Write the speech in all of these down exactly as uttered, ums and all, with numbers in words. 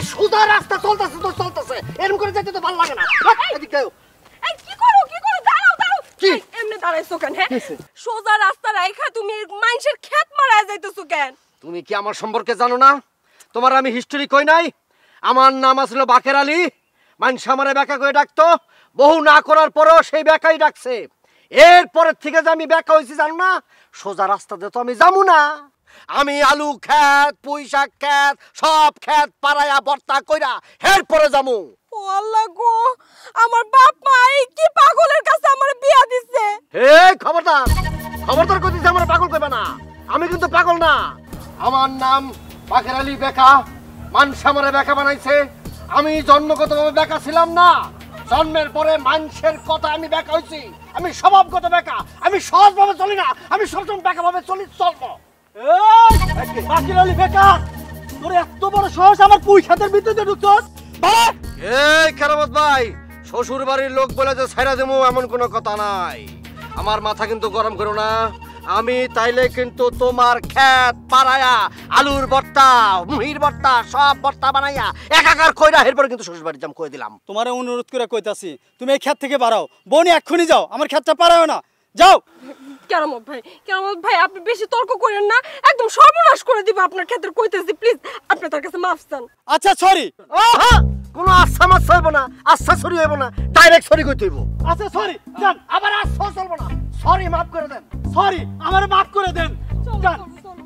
সোজা রাস্তা চলতেছে তো চলতেছে, এরকম করে যেতে তো ভালো লাগে না। এদিকে এই কি করো কি করো, দাঁড়াও দাঁড়াও। কি এমনি দাঁড়াইছো কেন? হ্যাঁ সোজা রাস্তা রাইখা তুমি মানুষের ক্ষেত মারা যাইতেছো কেন? তুমি কি আমার সম্পর্কে জানো না? তোমার আমি হিস্টোরি কই নাই? আমার নাম আসলে বাকের আলী। মানুষ আমারে বেকা করে ডাকতো, বহু না করার পরেও সেই বেকাই ডাকছে। এরপরের থেকে যে আমি বেকা হয়েছি জানো না, সোজা রাস্তাতে তো আমি যাবো না। আমি আলু খেত, পুঁই শাক খেত, সব খেত পাড়ায়া বর্তা কইরা এরপরে যাবো। ও আল্লাহ গো, আমার বাপ মা এই কি পাগলের কাছে আমার বিয়া দিছে। হে খবরদার, খবরদার কই দিছে আমার পাগল কইবা না। আমি কিন্তু পাগল না। আমার নাম বাকের আলী বেকা। মানুষ আমারে বেকা বানাইছে। আমি জন্মগতভাবে বেকা ছিলাম না, জন্মের পরে মানুষের কথা আমি বেকা হইছি। আমি স্বভাবগত বেকা, আমি সহজভাবে চলি না, আমি সবসময় বেকা ভাবে চলি চলবো। এই বাকের আলী বেকা, তোর এত বড় সাহস আমার পুঁই ক্ষেতের ভিতরে ঢুকছস? এই কেরামত ভাই, শ্বশুর বাড়ির লোক বলে যে ছাইরা দেবো এমন কোনো কথা নাই। আমার মাথা কিন্তু গরম করো না। আমি তাইলে কিন্তু তোমার ক্ষেত পাড়ায়া আলুর ভর্তা, মুহির ভর্তা, সব ভর্তা বানাইয়া একাকার কইরা এরপরে কিন্তু শ্বশুর বাড়ি যাম কই দিলাম। তোমারে অনুরোধ করে কইতাছি, তুমি এই ক্ষেত থেকে বাড়াও। বনি এক্ষুনি যাও, আমার ক্ষেতটা পারাও না, যাও। কেরামত ভাই, কেরামত ভাই আপনি বেশি তর্ক করেন না, একদম সর্বনাশ করে দিব আপনার ক্ষেতের। কইতেছি প্লিজ আপনি তার কাছে মাফ চান। আচ্ছা সরি। আহা, কোনো আচ্ছা মাছ হইব না, আচ্ছা সরি হইব না, ডাইরেক্ট সরি কইতে হইব। আচ্ছা সরি যান, আবার আচ্ছা চলবো না, সরি মাফ করে দেন। সরি, আমারে মাফ করে দেন, যান।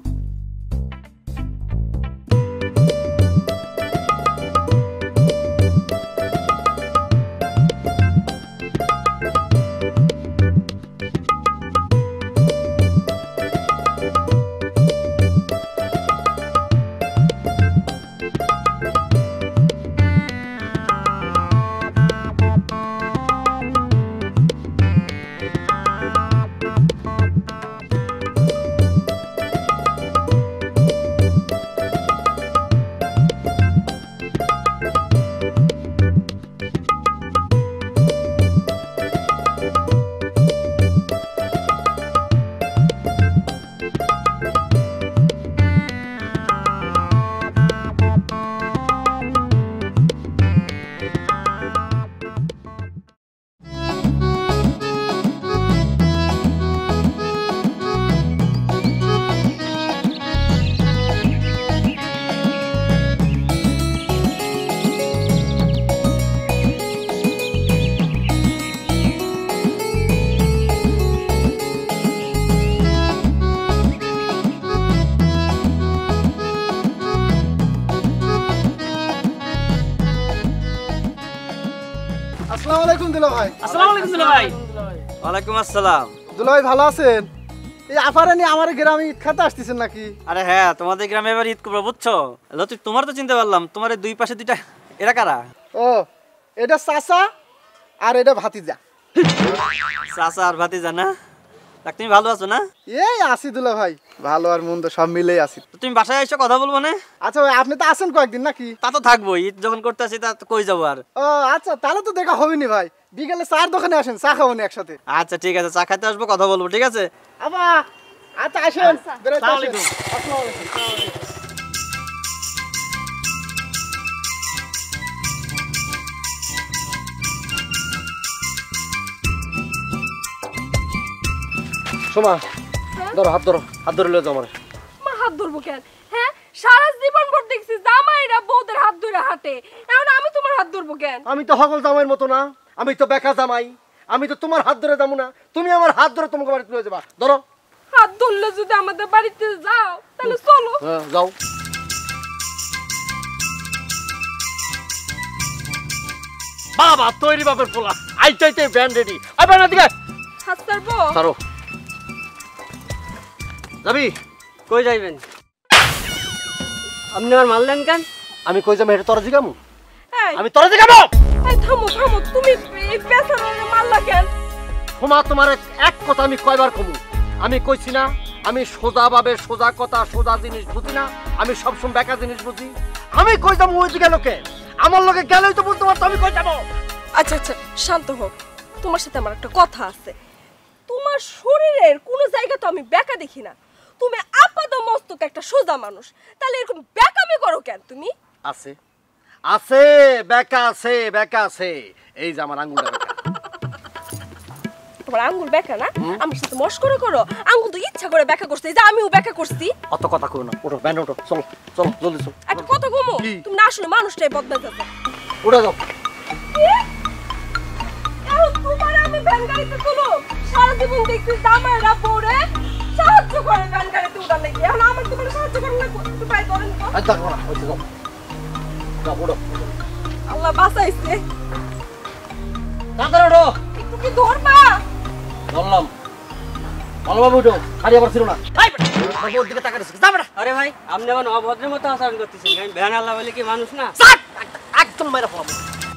আসসালামু আলাইকুম দুলা ভাই। আসসালামু আলাইকুম দুলা ভাই। ওয়ালাইকুম আসসালাম। দুলা ভাই ভালো আছেন? এই আফারানি আমার গ্রামে ঈদ খাতে আসতেছেন নাকি? আরে হ্যাঁ, তোমাদের গ্রামে এবার ঈদ করবো বুঝছো। লতিফ তোমার তো চিনতে পারলাম, তোমার দুই পাশে দুইটা এরা কারা? ও এটা চাচা আর এটা ভাতিজা। চাচা আর ভাতিজা না? দেখ তুমি ভালো আছো না? এই আছি দুলা ভাই, ভালো আর মন্দ সব মিলেই আছি। তুমি বাসায় এসে কথা বলবো না? আচ্ছা ভাই আপনি তো আছেন কয়েকদিন নাকি? তা তো থাকবো, ঈদ যখন করতে আসি তা তো কই যাবো আর। ও আচ্ছা তাহলে তো দেখা হবেনি ভাই, বিকেলে চার দোকানে আসেন, চা খাবো না একসাথে। আচ্ছা ঠিক আছে, চা খাইতে আসবো, কথা বলবো, ঠিক আছে? আবা আচ্ছা আসেন। আসসালামু আলাইকুম। আসসালামু আলাইকুম। সোমা ধরো, হাত ধরো, হাত ধরে লয়ে যাও আমারে। মা হাত ধরবো কেন? হ্যাঁ সারা জীবন ভর দেখছি জামাইরা বউদের হাত ধরে হাঁটে, এখন আমি তোমার হাত ধরবো কেন? আমি তো হগল জামাইয়ের মতো না, আমি তো বেকা জামাই। আমি তো তোমার হাত ধরে যাবো না, তুমি আমার হাত ধরে তোমাকে বাড়িতে লয়ে যাবা। ধরো। হাত ধরলে যদি আমাদের বাড়িতে যাও তাহলে চলো। হ্যাঁ যাও। বাবা তৈরি বাপের পোলা, আইটাইতে ব্যান্ড রেডি। আবার না দিকে হাত ছাড়বো। ধরো। যাবি? কই যাইবেন? আপনি আর মারলেন কেন? আমি কই যাবো এটা তোরা জিগামু? এই আমি তোরা জিগামু? এই থামো থামো, তুমি এই পেছনে মারলা কেন? ক্ষমা তোমার এক কথা আমি কয়বার কমু? আমি কইছি না আমি সোজা ভাবে সোজা কথা সোজা জিনিস বুঝি না, আমি সবসময় বেকা জিনিস বুঝি। আমি কই যাবো ওই দিকে লোকে? আমার লোকে গেলেই তো বুঝতে পারতো আমি কই যাবো। আচ্ছা আচ্ছা শান্ত হোক, তোমার সাথে আমার একটা কথা আছে। তোমার শরীরের কোনো জায়গা তো আমি বেকা দেখি না, তুমি আপাত মস্তক একটা সোজা মানুষ, তাহলে এরকম বেকামি করো কেন তুমি? আছে আছে বেকা আছে বেকা আছে এই যে আমার আঙ্গুলটা বেকা তোমার আঙ্গুল বেকা না আমার সাথে মস্করা করো আঙ্গুল তো ইচ্ছা করে বেকা করছে এই যে আমিও বেকা করছি অত কথা কই না ওঠো ব্যান্ড ওঠো চলো চলো জলদি চলো একটা কথা কমো তুমি না আসলে মানুষটাই বদনাম যাচ্ছে উড়ে যাও এখন তোমার আমি ভ্যান গাড়িতে তুলো সারা জীবন দেখছি জামাইরা পরে সাহায্য করে ভ্যান গাড়িতে উঠার লেগে এখন আমার তোমার সাহায্য করে না তুমি পাই ধরেন তো আর দেখো না ওই যাও যাও ওঠো আল্লাহ বাঁচাইছে তাড়াতাড়ি ওঠো একটু কি ধরবা বললাম ভালোভাবে উঠো খালি আবার ছিল না আমার ওর দিকে তাকাচ্ছিস যাবে না আরে ভাই আপনি এখন অভদ্রের মতো আচরণ করতেছেন আমি ভ্যান আল্লাহ বলে কি মানুষ না একদম মেরে ফেলাবো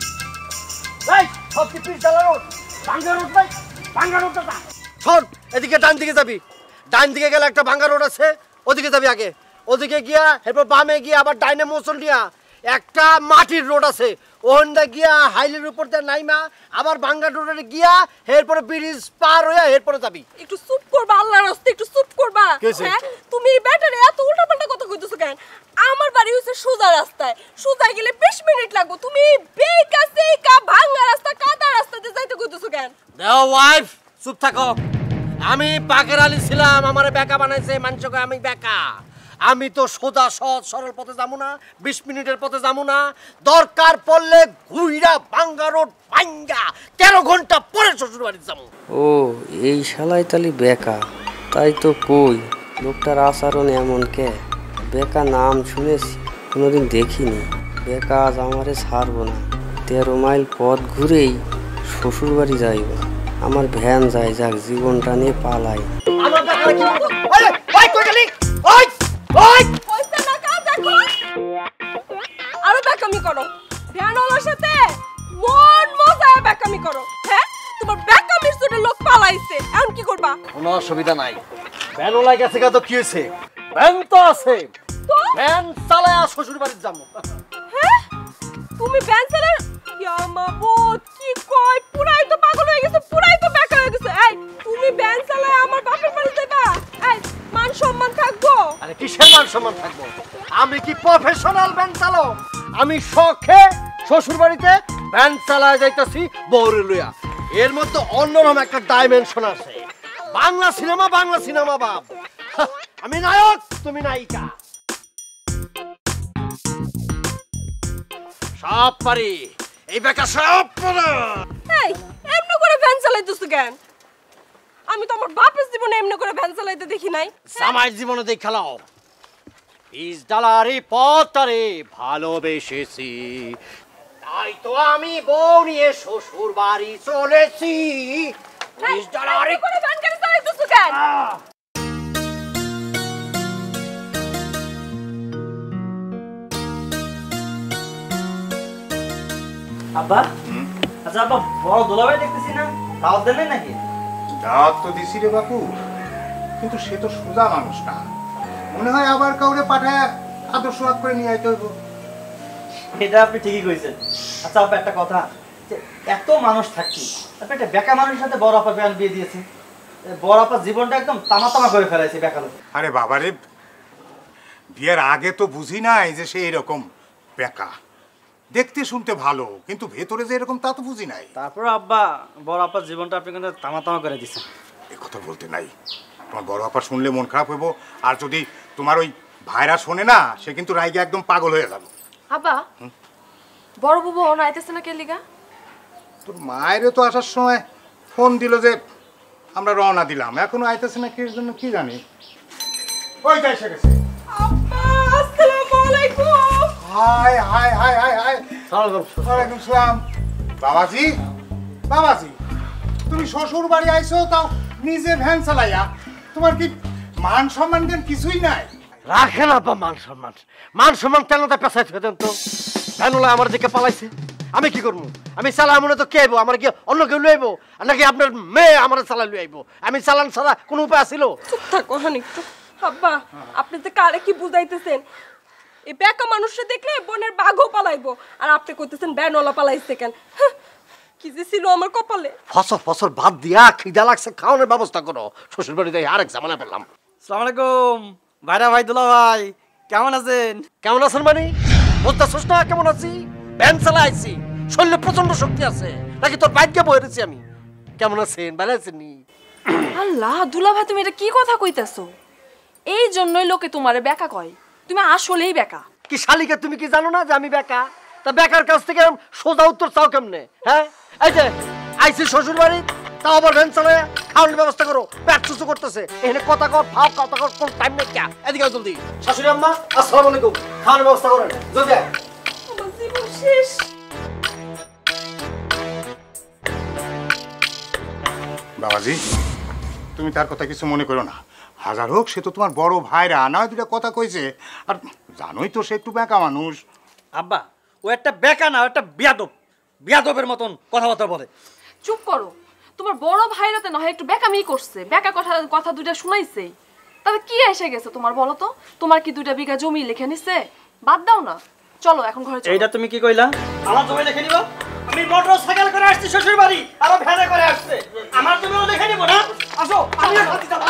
এই সব কি পিস ডালা রোড ভাঙ্গা রোড ভাই ভাঙ্গা রোডটা যা শোন এদিকে ডান দিকে যাবি ডান দিকে গেলে একটা ভাঙ্গা রোড আছে ওদিকে যাবি আগে ওদিকে গিয়া এরপর বামে গিয়া আবার ডাইনে মোচন দিয়া একটা মাটির রোড আছে ওখানটা গিয়া হাইলের উপর দিয়ে নাইমা আবার ভাঙ্গা রোডে গিয়া এরপরে ব্রিজ পার হয়ে এরপরে যাবি একটু চুপ করবা আল্লাহর রাস্তায় একটু চুপ করবা হ্যাঁ তুমি ব্যাটারে এত উল্টাপাল্টা কথা কইতেছো কেন আমার বাড়ি হইছে সোজা রাস্তায় সোজা গেলে বিশ মিনিট লাগবে তুমি বেকা সেকা ভাঙা রাস্তা কাদা রাস্তাতে যাইতে কইতেছো কেন দেও ওয়াইফ চুপ থাকো আমি পাকের আলী ছিলাম আমারে বেকা বানাইছে মানুষকে আমি বেকা আমি তো সোজা সহজ সরল পথে যাবো না বিশ মিনিটের পথে যাবো না দরকার পড়লে ঘুইরা ভাঙ্গা রোড ভাঙ্গা তেরো ঘন্টা পরে শ্বশুর বাড়ি যাবো ও এই শালাই তালি বেকা তাই তো কই লোকটার আচরণ এমন কে বেকা নাম শুনেছি কোনোদিন দেখিনি বেকা আজ আমারে ছাড়বো না তেরো মাইল পথ ঘুরেই শ্বশুর বাড়ি যাইব আমার ভ্যান যায় যাক জীবনটা নিয়ে পালাই আমার বেকারে কি ওই ওই কই গেলি ওই ওই পয়সা না কা দেখো আরো বেকামি করো ভ্যানওয়ালার সাথে মন মজায় বেকামি করো হ্যাঁ তোমার বেকামির জন্য লোক পালাইছে এখন কি করবা কোনো অসুবিধা নাই ভ্যান ওলাই গেছে তো কি হয়েছে ভ্যান তো আছে তো ভ্যান চালায়া শ্বশুর বাড়ি যাবো হ্যাঁ তুমি ভ্যান চালার ইয়া মাবুদ কি কয় পুরাই তো পাগল হয়ে গেছে পুরাই তো বেকা হয়ে গেছে এই তুমি ভ্যান চালায় আমার বাপের বাড়ি যাবা এই মান সম্মান থাকবো আরে কিসের মান সম্মান থাকবো আমি কি প্রফেশনাল ভ্যান চালক আমি শখে শ্বশুর বাড়িতে ভ্যান চালায় যাইতাছি বউরে লইয়া এর মধ্যে অন্যরকম একটা ডাইমেনশন আছে বাংলা সিনেমা বাংলা সিনেমা বাপ আমি নায়ক তুমি নায়িকা সব পারি এই বেকা সব পারে এই এমনি করে ভ্যান চালাইতেছো কেন আমি তো আমার বাপের জীবনে এমনি করে ভ্যান চালাইতে দেখি নাই জামাই জীবনে দেখ খেলাও পিস ডালারে পথরে ভালোবেসেছি তাই তো আমি বউ নিয়ে শ্বশুর বাড়ি চলেছি পিস ডালারে করে ভ্যান গাড়ি চালাইতেছো কেন আব্বা আচ্ছা আব্বা বড় দোলাভাই দেখতেছি না দাওয়াত দেন নাকি দাওয়াত তো দিছি রে বাপু কিন্তু সে তো সোজা মানুষ না মনে হয় আবার কাউরে পাঠায় আদর্শ হাত করে নিয়ে আইতে হইব এটা আপনি ঠিকই কইছেন আচ্ছা আব্বা একটা কথা যে এত মানুষ থাকছি আপনি একটা বেকা মানুষের সাথে বড় আপা বিয়ে বিয়ে দিয়েছে বড় আপা জীবনটা একদম তামা তামা করে ফেলাইছে বেকা লোক আরে বাবারে বিয়ের আগে তো বুঝি নাই যে সে এরকম বেকা দেখতে শুনতে ভালো কিন্তু ভেতরে যে এরকম তা তো বুঝি নাই তারপর আব্বা বড় আপার জীবনটা আপনি কিন্তু তামা তামা করে দিচ্ছেন এ কথা বলতে নাই তোমার বড় আপা শুনলে মন খারাপ হইব আর যদি তোমার ওই ভাইরা শোনে না সে কিন্তু রাইগে একদম পাগল হয়ে যাবে আব্বা বড় বুবু ওন আইতেছে না কে লিগা তোর মায়েরও তো আসার সময় ফোন দিল যে আমরা রওনা দিলাম এখনো আইতেছে না কির জন্য কি জানি ওই যাই এসে গেছে আব্বা আসসালামু আলাইকুম hi hi hi hi hi ওয়ালাইকুম সালাম বাবাজি বাবাজি তুমি শ্বশুর বাড়ি আইছো তাও নিজে ভ্যান চালাইয়া তোমার কি মান সম্মান জ্ঞান কিছুই নাই রাখেন আপা মান সম্মান মান সম্মান তেলটা পেছাই থেকে দেন তো ভ্যানওয়ালা আমার দিকে পালাইছে আমি কি করবো আমি চালা মনে তো কে আইবো আমার কি অন্য কেউ লই আইবো নাকি আপনার মেয়ে আমার চালা লই আইবো আমি চালান ছাড়া কোনো উপায় আছিল চুপ থাকো হানি একটু আব্বা আপনি তো কারে কি বুঝাইতেছেন এই বেকা মানুষটা দেখলে বোনের বাঘও পালাইবো আর আপনি কইতেছেন ভ্যানওয়ালা পালাইছে কেন হ্যাঁ, কি যে ছিল আমার কপালে ফসল ফসল ভাত দিয়া খিদা লাগছে খাওয়ানোর ব্যবস্থা করো শ্বশুর বাড়িতে আরেক ঝামেলা পেলাম আসসালামু আলাইকুম ভাইরা ভাই দুলা ভাই কেমন আছেন কেমন আছেন মানে বুঝতেছিস না কেমন আছি? ভ্যান চালাইছি, শরীরে প্রচন্ড শক্তি আছে, নাকি তোর বাইককে বইরেছি আমি। কেমন আছেন? ভালো আছেন নি? আল্লাহ দুলা ভাই, তুমি এটা কি কথা কইতাছো? এই জন্যই লোকে তোমারে বেকা কয়। তুমি আসলেই বেকা। কি শালিকা, তুমি কি জানো না যে আমি বেকা? তা বেকার কাছ থেকে সোজা উত্তর চাও কেমনে? হ্যাঁ, এই যে আইসি শ্বশুর বাড়ি, তাও আবার ভ্যান চালায়, খাওয়ানোর ব্যবস্থা করো, পেট চুচু করতেছে, এখানে কথা কর, ভাব কথা কর, কোন টাইম নেই। কে এদিকে জলদি। শাশুড়ি আম্মা, আসসালামু আলাইকুম, খাওয়ানোর ব্যবস্থা করেন জলদি। আমার জীবন শেষ। বাবাজি, তুমি তার কথা কিছু মনে করো না। হাজার হোক সে তো তোমার বড় ভাইরা, না দুটা কথা কইছে। আর জানোই তো সে একটু বেঁকা মানুষ। আব্বা, ও একটা বেকা না, ও একটা বিয়াদব, বিয়াদবের মতন কথাবার্তা বলে। চুপ করো। তোমার বড় ভাইরাতে না হয় একটু বেকামি করছে, বেকা কথা কথা দুইটা শুনাইছে, তবে কি এসে গেছে তোমার বলো তো? তোমার কি দুইটা বিঘা জমি লিখে নিছে? বাদ দাও না, চলো এখন ঘরে চলো। এইটা তুমি কি কইলা? আমার জমি লিখে নিব? আমি মোটর সাইকেল করে আসছি শ্বশুর বাড়ি, আর ভ্যানে করে আসছে, আমার জমিও লিখে নিব না? আসো, আমি সাথে যাব।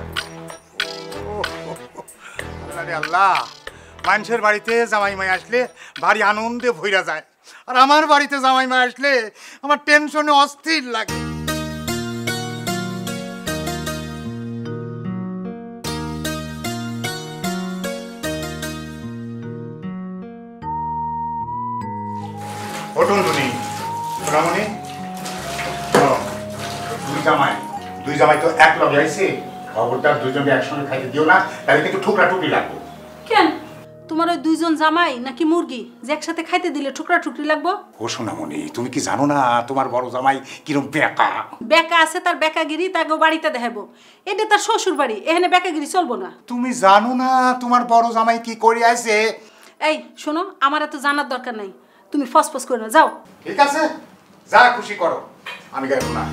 আল্লাহ রে আল্লাহ, মানুষের বাড়িতে জামাই মাই আসলে ভারী আনন্দে ভইরা যায়, আর আমার বাড়িতে জামাই মাই আসলে আমার টেনশনে অস্থির লাগে। ওঠুন তুমি, সোনামণি, দুই জামাই, দুই জামাই তো এক লগে আইছে, খবরদার দুইজনকে একসঙ্গে খাইতে দিও না, তাহলে কিন্তু টুকরা টুকরি লাগবে। কেন তোমার ওই দুইজন জামাই নাকি মুরগি যে একসাথে খাইতে দিলে টুকরা টুকরি লাগবো? ও সোনামণি, তুমি কি জানো না তোমার বড় জামাই কিরম বেকা? বেকা আছে, তার বেকাগিরি তাকে বাড়িতে দেখাবো। এটা তার শ্বশুর বাড়ি, এখানে বেকাগিরি চলবো না। তুমি জানো না তোমার বড় জামাই কি করে আইছে? এই শোনো, আমার এত জানার দরকার নাই, তুমি ফসফস করে না, যাও। ঠিক আছে, যা খুশি করো, আমি গেলাম না।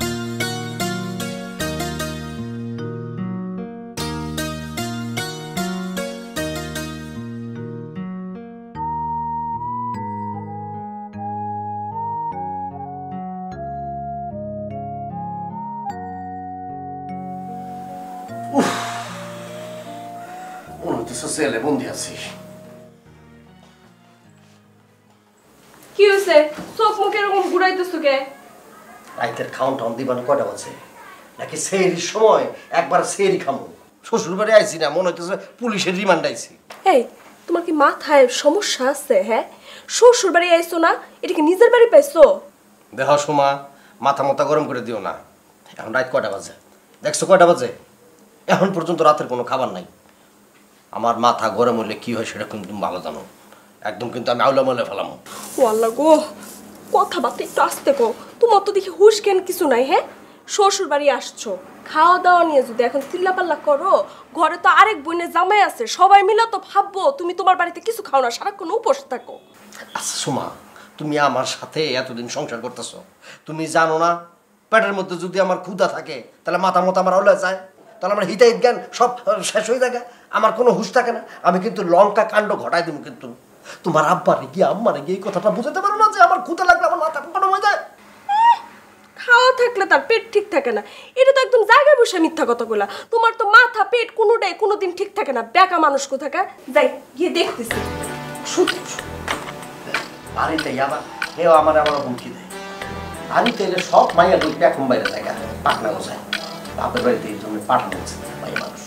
মনে হইতেছে সেলে বন্দি আছি। কি হয়েছে? চোখ মুখ এরকম ঘুরাইতেছো কে? রাইতের খাওন টাউন দিবানো কয়টা আছে নাকি সেহরির সময় একবার সেহরি খামো? শ্বশুর বাড়ি আইছি না, মনে হইতেছে পুলিশের রিমান্ড আইছি। এই, তোমার কি মাথায় সমস্যা আছে? হ্যাঁ, শ্বশুর বাড়ি আইছো না, এটা কি নিজের বাড়ি পাইছো? দেহ সোমা, মাথা মাথা গরম করে দিও না। এখন রাত কয়টা বাজে দেখছো? কয়টা বাজে? এখন পর্যন্ত রাতের কোনো খাবার নাই। আমার মাথা গরম হলে কি হয় সেটা কিন্তু তুমি ভালো জানো। একদম কিন্তু আমি আউলা মলে ফেলাম। ও আল্লাহ গো, কথাবার্তা একটু আস্তে কো। তোমার তো দেখি হুশ জ্ঞান কিছু নাই। হ্যাঁ, শ্বশুর বাড়ি আসছো, খাওয়া দাওয়া নিয়ে যদি এখন চিল্লাপাল্লা করো, ঘরে তো আরেক বোনের জামাই আছে, সবাই মিলে তো ভাববো তুমি তোমার বাড়িতে কিছু খাও না, সারাক্ষণ উপোস থাকো। আচ্ছা সোমা, তুমি আমার সাথে এতদিন সংসার করতেছো, তুমি জানো না পেটের মধ্যে যদি আমার ক্ষুধা থাকে তাহলে মাথা মতো আমার হলে যায়, তাহলে আমার হিতাহিত জ্ঞান সব শেষ হয়ে থাকে, আমার কোনো হুঁশ থাকে না। আমি কিন্তু লঙ্কা কাণ্ড ঘটাই দেবো, কিন্তু তোমার আব্বারে গিয়ে আম্মারে গিয়ে এই কথাটা বুঝাতে পারো না যে আমার ক্ষুধা লাগলে আমার মাথা গরম হয়ে যায়। খাওয়া থাকলে তার পেট ঠিক থাকে না, এটা তো একদম জায়গায় বসে মিথ্যা কথা বলা। তোমার তো মাথা পেট কোনোটাই কোনোদিন ঠিক থাকে না, বেকা মানুষ কোথাকার। যাই গিয়ে দেখতেছি। শুধু বাড়িতে আবার কেউ আমার আবার হুমকি দেয়, বাড়িতে এলে সব মাইয়া লোক এখন বাইরে জায়গা পাকনা গোছায়, বাপের বাড়িতে এই জন্য পাঠানো হচ্ছে মাইয়া মানুষ।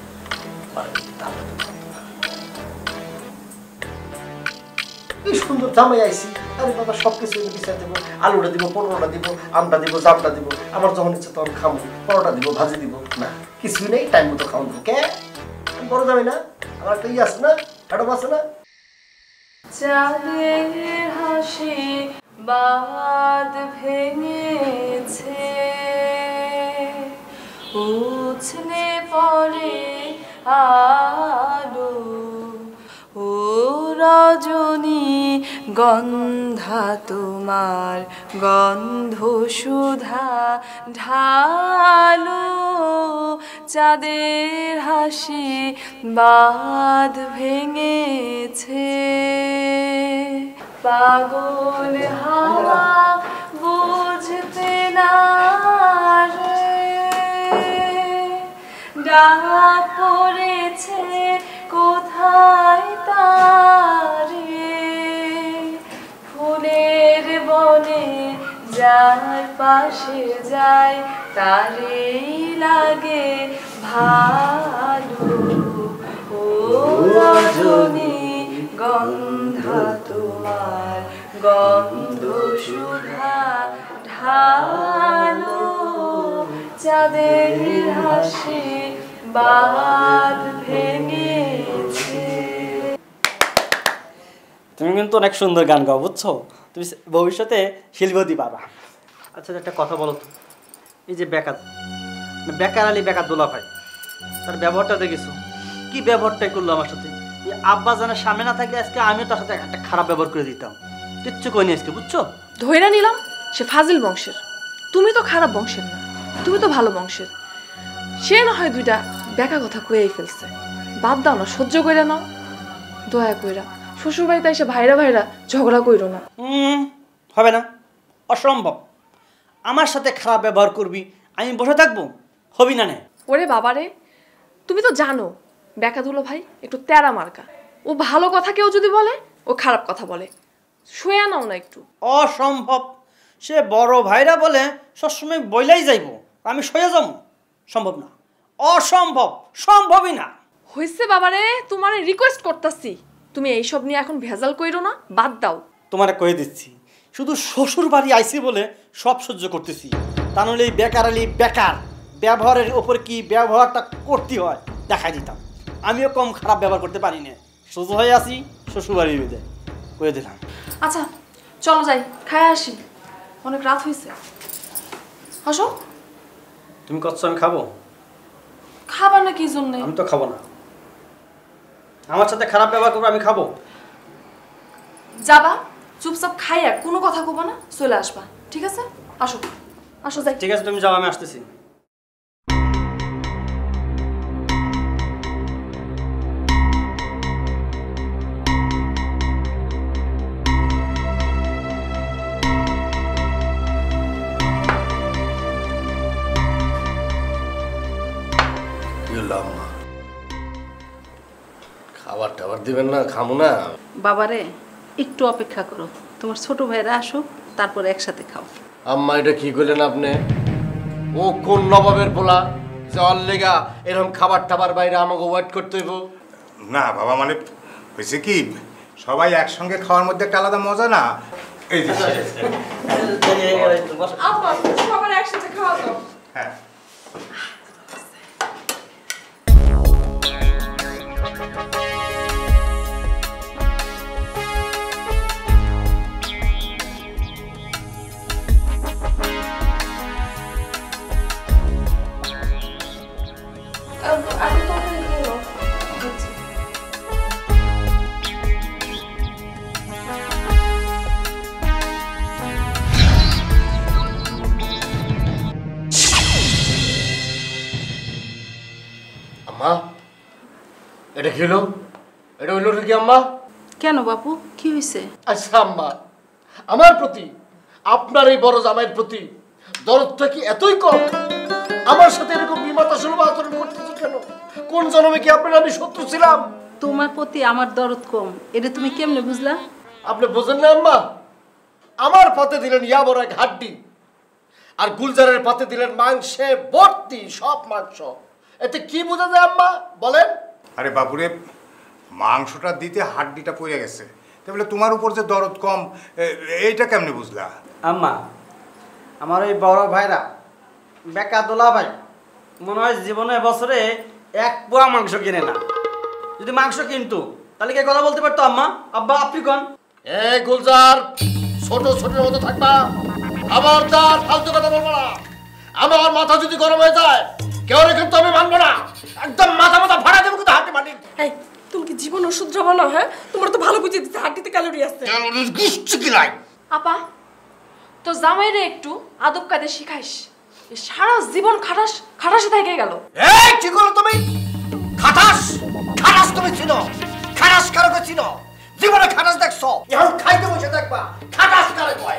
এই সুন্দর জামাই আইসি, আরে বাবা সব কিছু বিচার দেবো, আলুটা দিব, পনেরোটা দিব, আমটা দিব, জামটা দিব, আমার যখন ইচ্ছে তখন খাবো, পরোটা দিব, ভাজি দিব, না কিছুই নেই, টাইম মতো খাওয়া দেবো। কে আমি বড় যাবে না, আমার একটা ইয়ে আছে না, ম্যাডাম আছে না। চাঁদের হাসি বাঁধ ভেঙেছে, উছলে পড়ে আলো, ও রজনী গন্ধা তোমার গন্ধ সুধা ঢালো, চাঁদের হাসি বাঁধ ভেঙেছে, পাগল হাওয়া বুঝতে না রে, ডাক পড়েছে কোথায় তারে, পাশে যায় তারেই লাগে ভালো। ও রজনী গন্ধা তোমার গন্ধ সুধা ঢালো, চাঁদের হাসি বাদ ভেঙেছে। তুমি কিন্তু অনেক সুন্দর গান গাও, বুঝছো? তুমি ভবিষ্যতে শিল্পী হতে পারবা। আচ্ছা একটা কথা বলো তো, এই যে বেকার বেকার আলী বেকার দোলা ভাই, তার ব্যবহারটা দেখেছো? কি ব্যবহারটাই করলো আমার সাথে। এই আব্বা জানার সামনে না থাকলে আজকে আমিও তার সাথে একটা খারাপ ব্যবহার করে দিতাম। কিচ্ছু কইনি আজকে, বুঝছো? ধইরা নিলাম সে ফাজিল বংশের, তুমি তো খারাপ বংশের না, তুমি তো ভালো বংশের। সে না হয় দুইটা বেকা কথা কয়েই ফেলছে, বাদ দাও না, সহ্য কইরা নাও। দয়া কইরা শ্বশুর বাড়িতে এসে ভাইরা ভাইরা ঝগড়া কইরো না। হুম, হবে না, অসম্ভব। আমার সাথে খারাপ ব্যবহার করবি, আমি বসে থাকবো? হবি না। ওরে বাবারে, তুমি তো জানো বেকা দুলো ভাই একটু তেরা মার্কা। ও ভালো কথা কেউ যদি বলে ও খারাপ কথা বলে। শুয়ে নাও না একটু। অসম্ভব। সে বড় ভাইরা বলে সবসময় বইলাই যাইব, আমি শুয়ে যাবো? সম্ভব না, অসম্ভব, সম্ভবই না। হইছে বাবারে, তোমার রিকোয়েস্ট করতেছি, তুমি এইসব নিয়ে এখন ভেজাল কইরো না, বাদ দাও। তোমারে কয়ে দিচ্ছি, শুধু শ্বশুর বাড়ি আইসি বলে সব সহ্য করতেছি, তা নাহলে এই বেকার আলী বেকার ব্যবহারের ওপর কি ব্যবহারটা করতে হয় দেখাই দিতাম। আমিও কম খারাপ ব্যবহার করতে পারি না, সোজা হয়ে আসি শ্বশুর বাড়ি বেঁধে কয়ে দিলাম। আচ্ছা চলো যাই, খায় আসি, অনেক রাত হয়েছে। আসো। তুমি কচ্ছ আমি খাবো? খাবার না কি জন্য? আমি তো খাবো না। আমার সাথে খারাপ ব্যবহার করবো, আমি খাবো? যাবা চুপচাপ খাইয়া কোনো কথা কব না, চলে আসবা, ঠিক আছে? আসো আসো যাই। ঠিক আছে, তুমি যাও, আমি আসতেছি। খাবার টাবার দিবেন না? খামো না। বাবারে একটু অপেক্ষা করো, তোমার ছোট ভাইরা আসুক, তারপর একসাথে খাও। আম্মা এটা কি করলেন আপনি? ও কোন নবাবের পোলা জল লেগা এরকম খাবার টাবার বাইরে আমাকে ওয়েট করতে হইব? না বাবা, মানে হয়েছে কি, সবাই একসঙ্গে খাওয়ার মধ্যে একটা আলাদা মজা না। এই যে আপা সবার একসাথে খাওয়া দাও। হ্যাঁ আম্মা এটা কি হলো? এটা হইল কি আম্মা? কেন বাপু, কি হয়েছে? আচ্ছা আম্মা, আমার প্রতি আপনার এই বড় জামাইয়ের প্রতি দরদটা কি এতই কম? আমার সাথে এরকম বিমাতা সুলভ আচরণ করতেছে কেন? কোন জন্মে কি আপনার আমি শত্রু ছিলাম? তোমার প্রতি আমার দরদ কম, এটা তুমি কেমনে বুঝলা? আপনি বোঝেন না আম্মা? আমার পাতে দিলেন ইয়া বড় এক হাড্ডি, আর গুলজারের পাতে দিলেন মাংসে ভর্তি সব মাংস। এতে কি বোঝা যায় আম্মা বলেন? আরে বাবুরে, মাংসটা দিতে হাড্ডিটা পড়ে গেছে, তাহলে তোমার উপর যে দরদ কম এইটা কেমনে বুঝলা? আম্মা, আমার ওই বড় ভাইরা বেকা দোলা ভাই মনে হয় জীবনে বছরে এক পোয়া মাংস কিনে না। যদি মাংস কিনতো তাহলে কে কথা বলতে পারতো? আম্মা, আব্বা, আপনি কোন? এ গুলজার, ছোট ছোটের মতো থাকবা, খবরদার ফালতু কথা বলবো না। আমার মাথা যদি গরম হয়ে যায় কেউ কিন্তু আমি মানবো না, একদম মাথা মাথা ফাড়া দেবো কিন্তু হাঁটি মাটি। এই তুমি কি জীবন ওষুধ যাবো না? হ্যাঁ তোমার তো ভালো বুঝিয়ে দিচ্ছে হাড্ডিতে ক্যালোরি আছে। আপা তো জামাইরে একটু আদব কায়দা শিখাইস, সারা জীবন খাটাস খাটাসে থেকে গেল। এই কি করো তুমি? খাটাস খাটাস তুমি চিনো? খাটাস কারকে চিনো? জীবনে খাটাস দেখছো? এখন খাইতে বসে দেখবা খাটাস কারে কয়।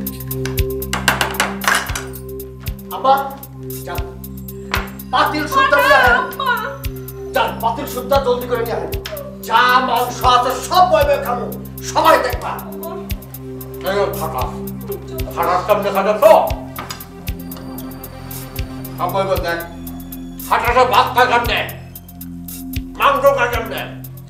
আব্বা যান, পাতিল সুদ্ধা নিয়ে আসেন। যান, পাতিল সুদ্ধা জলদি করে নিয়ে আসেন। যা মাংস আছে সব বইবে খাবো, সবাই দেখবা। খাটাস খাটাস কেমনে খাটাস? আব্বা এবার দেখ হাঁটাটা ভাত খা কেমনে মাংস খা কেমনে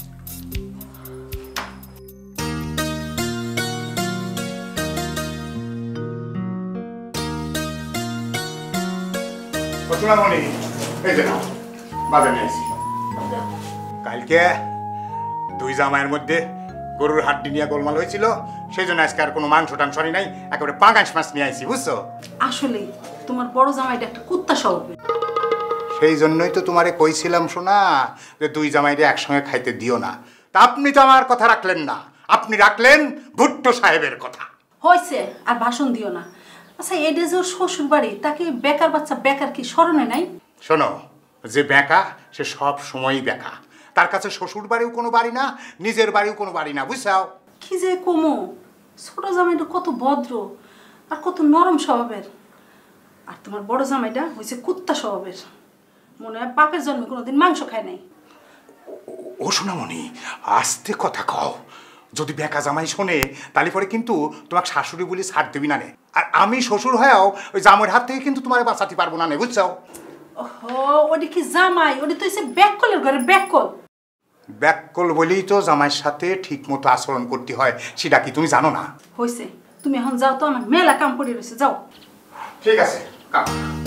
সোনামণি এই যে নাও বাজার নিয়ে আসি কালকে দুই জামাইয়ের মধ্যে গরুর হাড্ডি নিয়ে গোলমাল হয়েছিল সেই জন্য আজকে আর কোনো মাংস টাংস আনি নাই একেবারে পাঙ্গাস মাছ নিয়ে আসি বুঝছো আসলে তোমার বড় জামাইটা একটা কুত্তা স্বভাবের। সেই জন্যই তো তোমারে কইছিলাম শোনা যে দুই জামাইরে একসঙ্গে খাইতে দিও না তা আপনি তো আমার কথা রাখলেন না আপনি রাখলেন ভুট্টো সাহেবের কথা হয়েছে আর ভাষণ দিও না। আচ্ছা এটা যে ওর শ্বশুর বাড়ি তাকে বেকার বাচ্চা বেকার কি স্মরণে নাই? শোনো যে বেকা সে সব সময়ই বেকা তার কাছে শ্বশুর বাড়িও কোনো বাড়ি না নিজের বাড়িও কোনো বাড়ি না বুঝছাও কি যে কমো ছোট জামাইটা কত ভদ্র আর কত নরম স্বভাবের আর তোমার বড় জামাইটা হয়েছে কুত্তা স্বভাবের। মনে হয় বাপের জন্মে কোনোদিন মাংস খায় নাই। ও সোনামণি আস্তে কথা কও যদি বেকা জামাই শোনে তাহলে পরে কিন্তু তোমাকে শাশুড়ি বলে ছাড় দেবি না নে আর আমি শ্বশুর হয়েও ওই জামাইয়ের হাত থেকে কিন্তু তোমার বাঁচাতে পারবো না নে বুঝছো? ওহো ওটা কি জামাই ওটা তো হচ্ছে ব্যাককলের ঘরে ব্যাককল। ব্যাককল বলেই তো জামাইয়ের সাথে ঠিক মতো আচরণ করতে হয় সেটা কি তুমি জানো না? হয়েছে তুমি এখন যাও তো আমার মেলা কাম করে রয়েছে যাও। ঠিক আছে কাম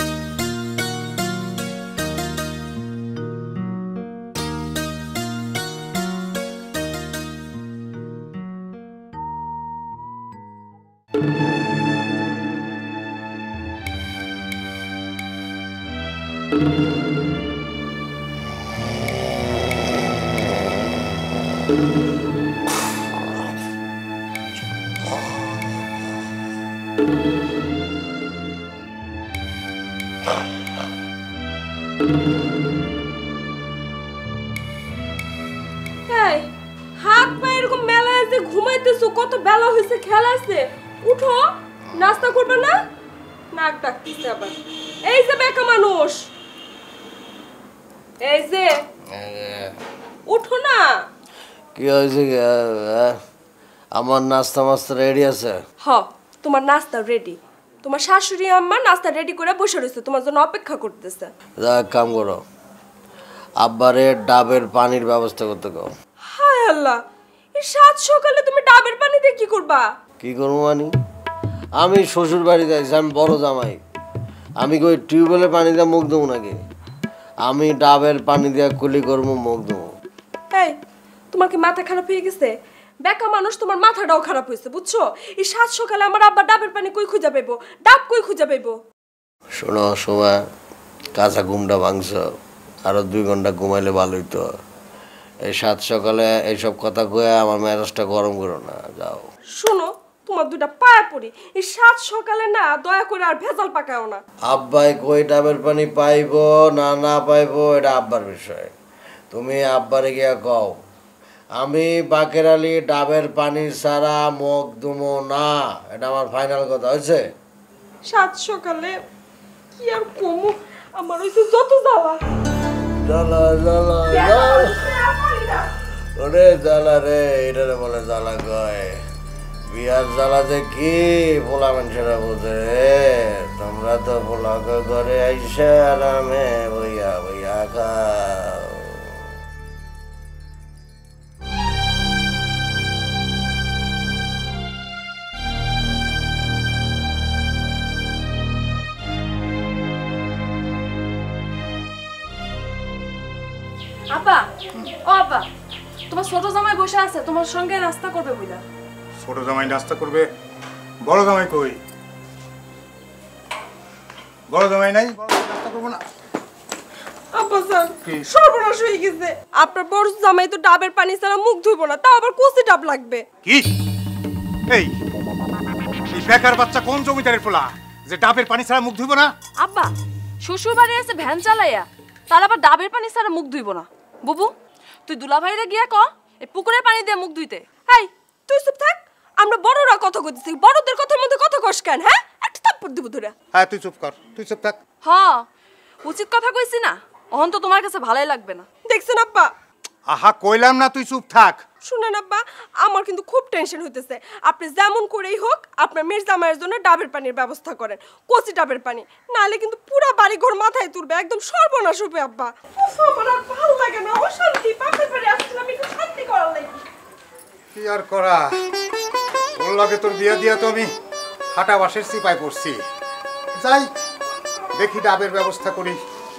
এই হাত পা এরকম মেলা আছে ঘুমাইতেছো কত বেলা হয়েছে খেলা আছে উঠো নাস্তা করবে না নাক ডাকতেছে আবার এই যে বেকা মানুষ এই যে উঠো না কি হয়েছে আমার নাস্তা মাস্তা রেডি আছে হ তোমার নাস্তা রেডি তোমার শাশুড়ি আম্মা নাস্তা রেডি করে বসে রয়েছে তোমার জন্য অপেক্ষা করতেছে যা এক কাম করো আব্বারে ডাবের পানির ব্যবস্থা করতে কও হায় আল্লাহ এই সাত সকালে তুমি ডাবের পানি দিয়ে কি করবা কি করবো মানে আমি শ্বশুর বাড়ি যাইছি আমি বড় জামাই আমি কই টিউবওয়েলের পানি দিয়ে মুখ দেবো নাকি আমি ডাবের পানি দিয়ে কুলি করবো মুখ দেবো এই তোমার কি মাথা খারাপ হয়ে গেছে বেকা মানুষ তোমার মাথাটাও খারাপ হয়েছে বুঝছো এই সাত সকালে আমার আব্বা ডাবের পানি কই খুঁজে পাইবো ডাব কই খুঁজে পাইবো শোনো সময় কাঁচা ঘুমটা ভাঙছ আরো দুই ঘন্টা ঘুমাইলে ভালো হইতো এই সাত সকালে এইসব কথা কয়ে আমার মেজাজটা গরম করো না যাও শোনো তোমার দুইটা পায়ে পড়ি এই সাত সকালে না দয়া করে আর ভেজাল পাকাও না আব্বাই কই ডাবের পানি পাইবো না না পাইবো এটা আব্বার বিষয় তুমি আব্বারে গিয়া কও আমি বাকের আলী ডাবের পানি ছাড়া মুখ দুমো না এটা আমার ফাইনাল কথা হয়েছে সাত সকালে কি আর কমু আমার হইছে যত জ্বালা জ্বালা জ্বালা জ্বালা ওরে জ্বালা রে এটা বলে জ্বালা কয় বিয়ার জ্বালা যে কি পোলা মানুষেরা বোঝে তোমরা তো পোলা ঘরে আইসা আরামে বইয়া বইয়া খাও আপা ও আপা তোমার ছোট জামাই বসে আছে তোমার সঙ্গে নাস্তা করবে বুঝলা ছোট জামাই নাস্তা করবে বড় জামাই কই বড় জামাই নাই বড় জামাই নাস্তা করবো না আব্বা স্যার সর্বনাশ হয়ে গেছে আপনার বড় জামাই তো ডাবের পানি ছাড়া মুখ ধুইবো না তাও আবার কচি ডাব লাগবে কি এই এই বেকার বাচ্চা কোন জমিদারের পোলা যে ডাবের পানি ছাড়া মুখ ধুইব না আব্বা শ্বশুর বাড়ি আছে ভ্যান চালাইয়া তার আবার ডাবের পানি ছাড়া মুখ ধুইব না বুবু তুই দুলাভাইরে গিয়া ক এই পুকুরের পানি দিয়ে মুখ ধুইতে এই তুই চুপ থাক আমরা বড়রা কথা কইতেছি বড়দের কথার মধ্যে কথা কস কেন হ্যাঁ একটা থাপ্পড় দিব ধরে হ্যাঁ তুই চুপ কর তুই চুপ থাক হ উচিত কথা কইছি না অহন তো তোমার কাছে ভালোই লাগবে না দেখছেন আব্বা আহা কইলাম না তুই চুপ থাক। শুনেন আব্বা, আমার কিন্তু খুব টেনশন হইতেছে। আপনি যেমন করেই হোক আপনার মেয়ের জামাইয়ের জন্য ডাবের পানির ব্যবস্থা করেন, কচি ডাবের পানি, নাহলে কিন্তু পুরো বাড়ি ঘর মাথায় তুলবে, একদম সর্বনাশ হবে আব্বা। উফ, আমার আর ভালো লাগে না, অশান্তি। বাপের বাড়ি আসছিলাম একটু শান্তি করার লাগে। কি আর করা, ওর লগে তোর বিয়ে দিয়া তো আমি হাঁটা বাসের সিপাই পড়ছি। যাই দেখি ডাবের ব্যবস্থা করি।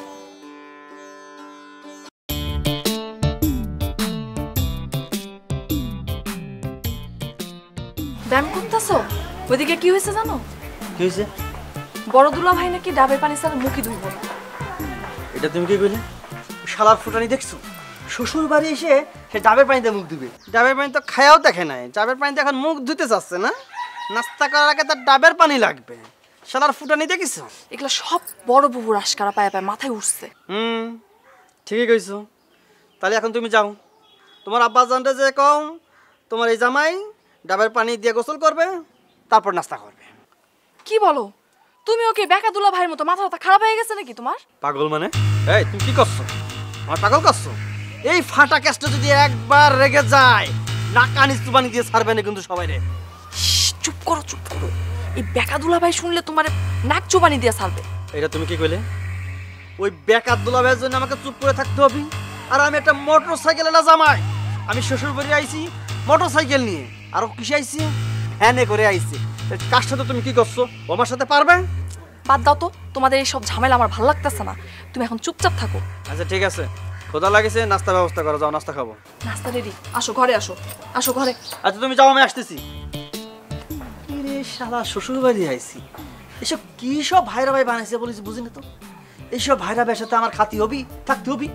ব্যায়াম করতেছো? ওইদিকে কি হয়েছে জানো? কি হয়েছে? বড় দুলা ভাই নাকি ডাবের পানি ছাড়া মুখই ধুইব না। এটা তুমি কি কইলে? শালার ফুটানি দেখছো? শ্বশুর বাড়ি এসে সে ডাবের পানিতে মুখ ধুবে। ডাবের পানি তো খায়াও দেখে নাই, ডাবের পানিতে এখন মুখ ধুতে চাচ্ছে না। নাস্তা করার আগে তার ডাবের পানি লাগবে। শালার ফুটানি দেখিস? এগুলো সব বড় বুবুর আশকারা পায়ে পায়ে মাথায় উঠছে। হুম, ঠিকই কইছো। তাহলে এখন তুমি যাও, তোমার আব্বা জানতে যে কও তোমার এই জামাই ডাবের পানি দিয়ে গোসল করবে, তারপর নাস্তা করবে। কি বলো? তুমি ওকে বেকা দুলা ভাইয়ের মতো মাথা মাথা খারাপ হয়ে গেছে নাকি তোমার? পাগল মানে? এই তুমি কি করছো? আমার পাগল করছো? এই ফাটা ক্যাস্টটা যদি একবার রেগে যায় নাকানি চুবানি দিয়ে ছাড়বে না কিন্তু সবাই রে। চুপ করো, চুপ করো। এই বেকা দুলা ভাই শুনলে তোমার নাক চুবানি দিয়ে ছাড়বে। এটা তুমি কি কইলে? ওই বেকার দুলা ভাইয়ের জন্য আমাকে চুপ করে থাকতে হবে? আর আমি একটা মোটর সাইকেল না জামাই, আমি শ্বশুর বাড়ি আইছি মোটর সাইকেল নিয়ে, আর কিসে আইছি? ভ্যানে করে আইছি। কার সাথে তুমি কি করছো? আমার সাথে পারবে? বাদ দাও তো, তোমাদের এই সব ঝামেলা আমার ভালো লাগতেছে না। তুমি এখন চুপচাপ থাকো। আচ্ছা ঠিক আছে, খোদা লাগেছে, নাস্তা ব্যবস্থা করো, যাও নাস্তা খাবো। নাস্তা রেডি, আসো ঘরে আসো, আসো ঘরে। আচ্ছা তুমি যাও, আমি আসতেছি। রে শালা শ্বশুর বাড়ি আইছি, এসব কি সব ভাইরা ভাই বানাইছে বলিস বুঝি না তো। এইসব ভাইরা ভাইয়ের সাথে আমার খাতি হবি, থাকতে হবি।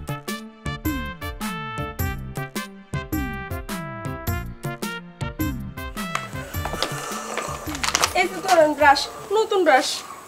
এই তো ধরেন ব্রাশ, নতুন ব্রাশ।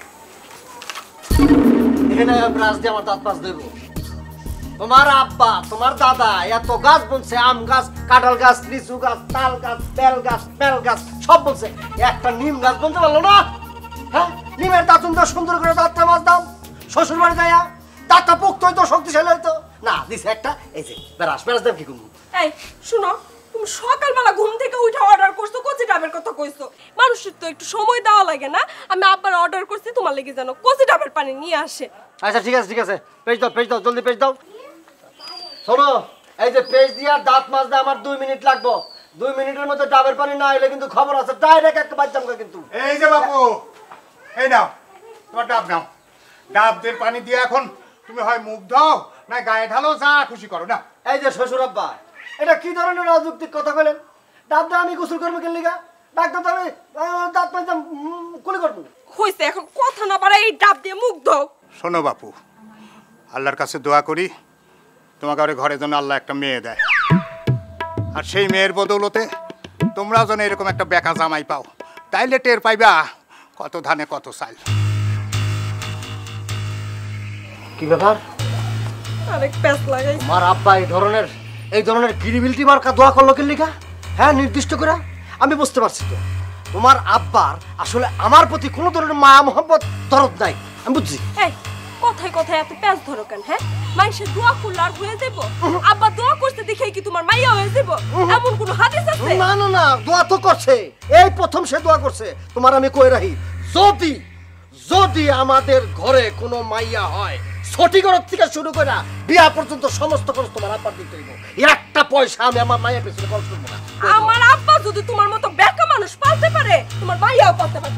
এখানে ব্রাশ দিয়ে আমার দাঁত পাঁচ দেব। তোমার আব্বা তোমার দাদা এত গাছ বলছে, আম গাছ, কাঁঠাল গাছ, লিচু গাছ, তাল গাছ, বেল গাছ, বেল গাছ সব বলছে, একটা নিম গাছ বলতে পারলো না? হ্যাঁ, নিমের দাঁতুন তো সুন্দর করে দাঁতটা মাছ দাও। শ্বশুর বাড়ি যাইয়া দাঁতটা পোক্ত হইতো, শক্তিশালী হইতো না। দিছে একটা এই যে ব্রাশ, ব্রাশ দেব কি করবো? এই শুনো, তুমি সকালবেলা ঘুম থেকে উঠে অর্ডার করছো, কচি ডাবের কথা কইছো। মানুষের তো একটু সময় দেওয়া লাগে না? আমি আব্বার অর্ডার করছি তোমার লেগে যেন কচি ডাবের পানি নিয়ে আসে। আচ্ছা ঠিক আছে, ঠিক আছে, পেজ দাও, পেজ দাও, জলদি পেজ দাও। শোনো, এই যে পেজ দিয়ে দাঁত মাজতে আমার দুই মিনিট লাগবো। দুই মিনিটের মধ্যে ডাবের পানি না এলে কিন্তু খবর আছে, ডাইরেক্ট একটা বাচ্চাম কিন্তু। এই যে বাপু, এই নাও তোমার ডাব নাও। ডাব দিয়ে পানি দিয়ে এখন তুমি হয় মুখ দাও না গায়ে ঢালো, যা খুশি করো না। এই যে শ্বশুর আব্বা, এটা কি ধরনের রাজনৈতিক কথা বলেন? ডাব দিয়ে আমি গোসল করবো কেন লিগা? ডাক্তার তো আমি দাঁত মাজতাম কুলি করবো। হইছে, এখন কথা না বাড়াই এই ডাব দিয়ে মুখ দাও। শোনো বাপু, আল্লাহর কাছে দোয়া করি তোমাকে আরে ঘরে যেন আল্লাহ একটা মেয়ে দেয়, আর সেই মেয়ের বদৌলতে তোমরাও যেন এরকম একটা বেকা জামাই পাও, তাইলে টের পাইবা কত ধানে কত চাল। কি ব্যাপার? আরেক প্যাচ লাগাই। আমার আব্বা এই ধরনের এই ধরনের গিরিবিলটি মার্কা দোয়া করলো কেন লিগা? হ্যাঁ, নির্দিষ্ট করে আমি বুঝতে পারছি তো তোমার আব্বার আসলে আমার প্রতি কোনো ধরনের মায়া মোহাম্মত দরদ নাই, আমি বুঝছি। এই কথায় কথায় এত প্যাচ ধরো কেন? হ্যাঁ, মানুষের দোয়া করলে আর হয়ে যাব? আব্বা দোয়া করতে দেখে কি তোমার মাইয়া হয়ে যাব? এমন কোনো হাদিস আছে? না না না, দোয়া তো করছে, এই প্রথম সে দোয়া করছে। তোমার আমি কই রাখি, যদি যদি আমাদের ঘরে কোনো মাইয়া হয়, ছটি ঘর থেকে শুরু করে বিয়া পর্যন্ত সমস্ত খরচ তোমার আব্বার দিতে হইব। একটা পয়সা আমি আমার মায়ের পেছনে খরচ করবো না। আমার আব্বা যদি তোমার মতো বেকা মানুষ পালতে পারে, তোমার মাইয়াও পালতে পারবে।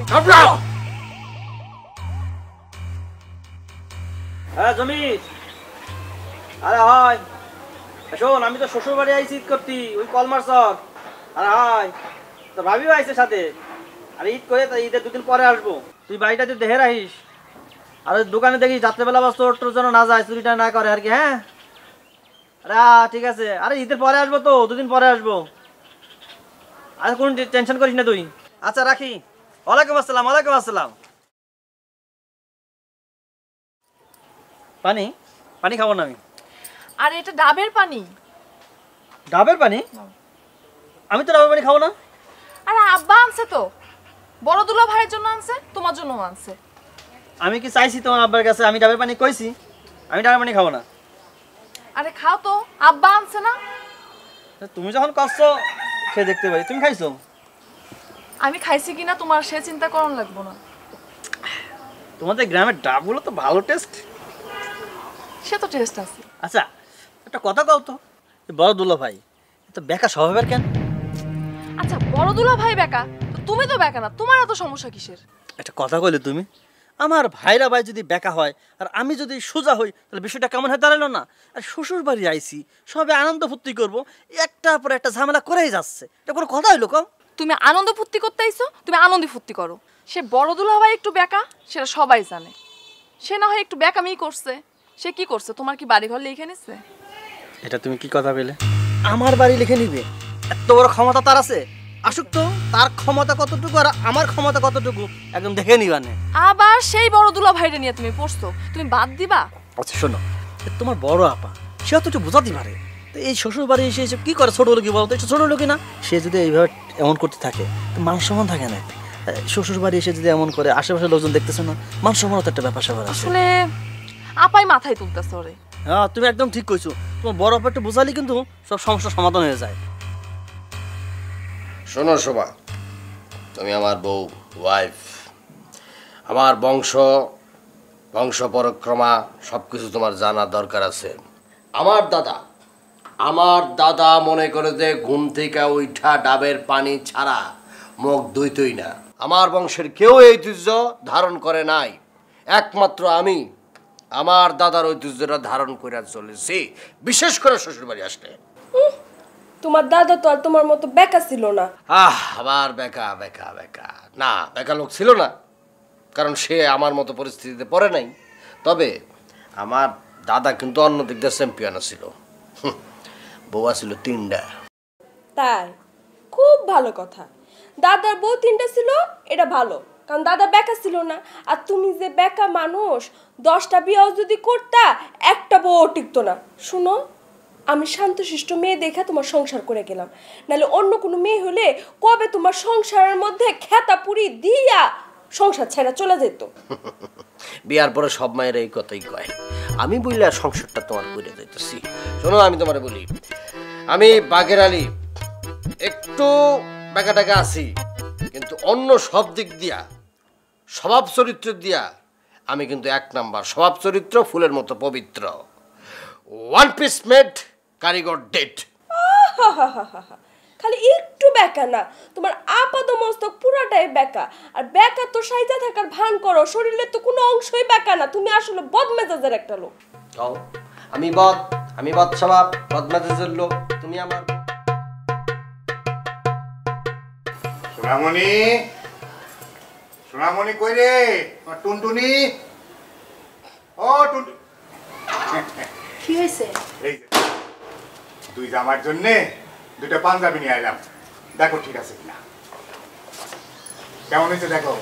হ্যাঁ জমি, আরে হয় শোন, আমি তো শ্বশুর বাড়ি আইছি ঈদ করতি, ওই কলমার চক। আরে হয় তো ভাবিও আইছে সাথে, আর ঈদ করে তো ঈদের দুদিন পরে আসবো। তুই বাড়িটা তুই দেখে রাখিস, আর ওই দোকানে দেখি রাত্রেবেলা বা চোর টোর যেন না যায়, চুরিটা না করে আর কি। হ্যাঁ আরে ঠিক আছে, আরে ঈদের পরে আসবো তো, দুদিন পরে আসবো। আরে কোনো টেনশন করিস না তুই। আচ্ছা রাখি, ওয়ালাইকুম আসসালাম। ওয়ালাইকুম আসসালাম। পানি পানি খাবো না আমি। আর এটা ডাবের পানি। ডাবের পানি? আমি তো ডাবের পানি খাবো না। আরে আব্বা আনছে তো, বড় দুলা ভাইয়ের জন্য আনছে, তোমার জন্য আনছে। আমি কি চাইছি তোমার আব্বার কাছে আমি ডাবের পানি কইছি? আমি ডাবের পানি খাবো না। আরে খাও তো, আব্বা আনছে না। তুমি যখন করছো খেয়ে দেখতে পারি। তুমি খাইছো? আমি খাইছি কিনা তোমার সে চিন্তা করন লাগবো না। তোমাদের গ্রামের ডাবগুলো তো ভালো টেস্ট। সে তো টেস্ট আছে। আচ্ছা একটা কথা কও তো, বড় দুলা ভাই তো বেকা স্বভাবের কেন? আচ্ছা বড় দুলা ভাই বেকা, তো তুমি তো বেকা না, তোমার এত সমস্যা কিসের? একটা কথা কইলে তুমি, আমার ভাইরা ভাই যদি বেকা হয় আর আমি যদি সোজা হই তাহলে বিষয়টা কেমন হয়ে দাঁড়ালো না? আর শ্বশুর বাড়ি আইছি, সবে আনন্দ ফুর্তি করবো, একটার পর একটা ঝামেলা করেই যাচ্ছে। এটা কোনো কথা হইলো কম? তুমি আনন্দ ফুর্তি করতে আইছো, তুমি আনন্দ ফুর্তি করো। সে বড় দুলা ভাই একটু বেকা, সেটা সবাই জানে। সে না হয় একটু বেকামি করছে, সে কি করছে? তোমার কি বাড়ি ঘর লিখে নিচ্ছে? এটা তুমি কি কথা বলে? আমার বাড়ি লিখে নিবে? এত বড় ক্ষমতা তার আছে? আসুক তো, তার ক্ষমতা কতটুকু আর আমার ক্ষমতা কতটুকু একদম দেখে নিবা না। আবার সেই বড় দুলা ভাইরে নিয়ে তুমি পড়ছো, তুমি বাদ দিবা? আচ্ছা শোনো, তোমার বড় আপা সেও তো একটু বোঝাতে পারে। তো এই শ্বশুর বাড়ি এসে এসে কি করে? ছোট লোকই বলো তো, একটু ছোট লোকই না? সে যদি এইভাবে এমন করতে থাকে তো মান সম্মান থাকে না। শ্বশুর বাড়ি এসে যদি এমন করে, আশেপাশের লোকজন দেখতেছে না, মান সম্মান তো একটা ব্যাপার স্যাপার আছে। আসলে আপাই মাথায় তুলতেছে ওরে। হ্যাঁ তুমি একদম ঠিক কইছো। তোমার বড় আপা একটু বোঝালি কিন্তু সব সমস্যার সমাধান হয়ে যায়। শোনো শোভা, তুমি আমার বউ, ওয়াইফ, আমার বংশ বংশ পরক্রমা সব কিছু তোমার জানা দরকার আছে। আমার দাদা আমার দাদা মনে করে যে ঘুম থেকে উঠা ডাবের পানি ছাড়া মুখ ধুইতই না। আমার বংশের কেউ এই ঐতিহ্য ধারণ করে নাই, একমাত্র আমি আমার দাদার ঐতিহ্যটা ধারণ করে চলেছি, বিশেষ করে শ্বশুরবাড়ি আসলে। তোমার দাদা তো আর তোমার মতো বেকা ছিল না। আহ আবার বেকা বেকা বেকা না, বেকা লোক ছিল না, কারণ সে আমার মতো পরিস্থিতিতে পড়ে নাই। তবে আমার দাদা কিন্তু অন্য দিক দিয়ে চ্যাম্পিয়ন ছিল, বউয়া ছিল তিনটা। তাই? খুব ভালো কথা। দাদার বউ তিনটা ছিল, এটা ভালো, কারণ দাদা বেকা ছিল না। আর তুমি যে বেকা মানুষ, দশটা বিয়েও যদি করতা একটা বউ টিকতো না। শুনো, আমি শান্তশিষ্ট মেয়ে দেখে তোমার সংসার করে গেলাম, নাহলে অন্য কোনো মেয়ে হলে কবে তোমার সংসারের মধ্যে খেতা পুরি দিয়া সংসার ছেড়ে চলে যেত। বিয়ার পরে সব মায়ের এই কথাই কয়, আমি বললে সংসারটা তোমার করে যাইতেছি। শোনো আমি তোমারে বলি, আমি বাগের আলী একটু বেকা টাকা আছি, কিন্তু অন্য সব দিক দিয়া, স্বভাব চরিত্র দিয়া আমি কিন্তু এক নাম্বার। স্বভাব চরিত্র ফুলের মতো পবিত্র। ওয়ান পিস মেড, কারিগর ডেট। খালি একটু বেকা না, তোমার আপাত মস্তক পুরাটাই বেকা। আর বেকা তো সাইজা থাকার ভান করো, শরীরের তো কোনো অংশই বেকা না। তুমি আসলে বদমেজাজের একটা লোক। আমি বদ আমি বদ স্বভাব, বদমেজাজের লোক। তুমি আমার সোনামণি, সোনামণি কই রে? টুনটুনি, ও টুন, কি হয়েছে? এই যে দুই জামার জন্য দুইটা পাঞ্জাবি নিয়ে এলাম, দেখো ঠিক আছে কিনা। কেমন হয়েছে দেখো।